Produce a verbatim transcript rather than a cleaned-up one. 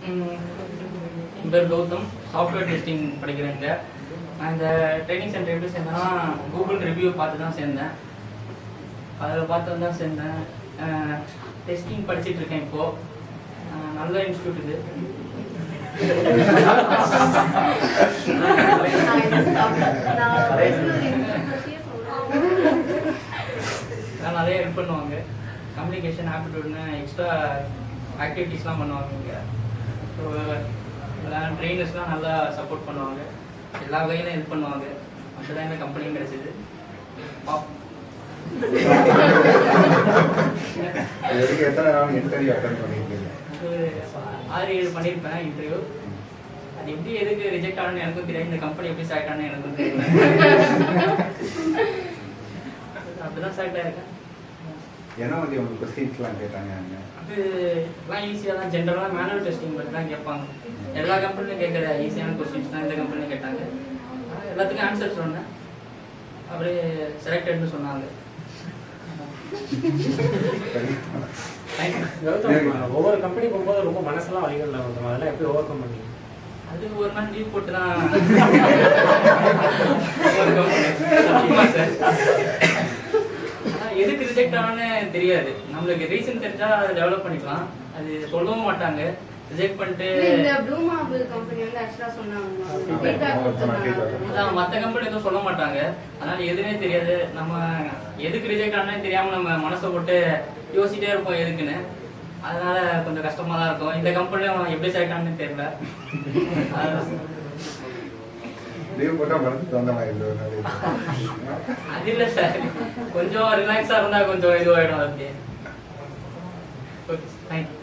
என் பேர் Gautham, software testing படிக்கிறேங்க. நான் இந்த ட்ரைனிங் சென்டர் எப்படி சேர்ந்தேன்னா கூகுள் ரிவ்யூ பார்த்து தான் சேர்ந்தேன். அதில் பார்த்து தான் சேர்ந்தேன். டெஸ்டிங் படிச்சுட்டு இருக்கேன் இப்போது. நல்ல இன்ஸ்டியூட் இது. நிறைய ஹெல்ப் பண்ணுவாங்க. கம்யூனிகேஷன் ஆப்டிடியூட்னு எக்ஸ்ட்ரா ஆக்டிவிட்டீஸ்லாம் பண்ணுவாங்க இங்கே. ஸோ ட்ரெயினர்ஸ்லாம் நல்லா சப்போர்ட் பண்ணுவாங்க, எல்லா வகையிலும் ஹெல்ப் பண்ணுவாங்க. அப்படி தான் இந்த கம்பெனியும் கிடைச்சிது. ஆறு ஏழு பண்ணியிருப்பேன் இன்டர்வியூ. அது எப்படி எதுக்கு ரிஜெக்ட் ஆனு எனக்கும் தெரியாது, இந்த கம்பெனி எப்படி செலக்ட் ஆனு எனக்கும் தெரியல. அப்படிதான் செலக்ட் ஆயிருக்கேன். என்ன மாதிரி உங்களுக்கு கொஸ்டின்ஸ்லாம் கேட்டாங்க? அது எல்லாம் ஈஸியாக தான், ஜென்ரலாக மேனுவல் டெஸ்டிங் பற்றி தான் கேட்பாங்க. எல்லா கம்பெனிலும் கேட்குற ஈஸியான கொஸ்டின்ஸ் தான் இந்த கம்பெனிலும் கேட்டாங்க. எல்லாத்துக்கும் ஆன்சர் சொன்னேன், அப்படியே செலக்டட்னு சொன்னாங்க. ஒவ்வொரு கம்பெனி போகும்போது ரொம்ப மனசெல்லாம் வலிகள் வரும், அதெல்லாம் எப்படி ஓவர் கம் பண்ணீங்க? அது ஒரு நாள் லீவ் போட்டு தான் எதுக்கு ரிஜெக்ட் ஆனோன்னு தெரியாது. நம்மளுக்கு ரீசன் தெரிஞ்சா அதை டெவலப் பண்ணிக்கலாம். அது சொல்லவும் மாட்டாங்க, ரிஜெக்ட் பண்ணிட்டு. மற்ற கம்பெனி எதுவும் சொல்ல மாட்டாங்க, அதனால எதுவுமே தெரியாது. நம்ம எதுக்கு ரிஜெக்ட் ஆனே தெரியாம நம்ம மனசை போட்டு யோசிச்சிட்டே இருப்போம் எதுக்குன்னு. அதனால கொஞ்சம் கஷ்டமா தான் இருக்கும். இந்த கம்பெனியும் எப்படி செலக்ட் ஆனு தெரியல. அது இல்ல சார், கொஞ்சம் ரிலாக்ஸா இருந்தா கொஞ்சம் இதுவாயிடும். அப்படியே